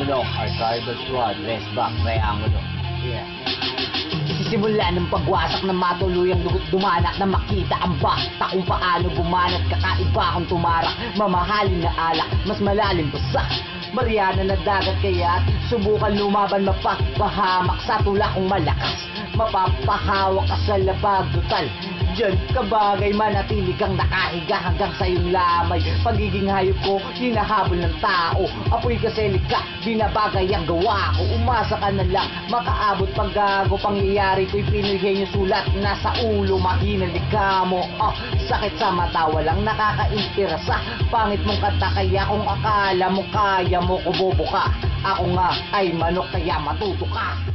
sulok, arcade squad, rest back, triangulo. Yeah. Simula ng pagwasak na matuluyang dugot dumanak na makita ang basta kung paano bumanat kakaiba kung tumarak mamahalin na alak mas malalim pa sa Mariana na dagat kaya subukan lumaban mapapahamak sa tulak kung malakas mapapahawak ka sa labag total Diyan kabagay manatili kang nakahiga hanggang sa iyong lamay pagiging hayop ko hinahabol ng tao apoy kasi lika binabagay ang gawa ko umasa ka na lang makaabot pag gago pangyayari ko'y pinigay yung sulat nasa ulo mahinalika mo sakit sa mata walang nakakainspira sa pangit mong kanta kaya kung akala mo kaya mo kubobo ka ako nga ay manok kaya matuto ka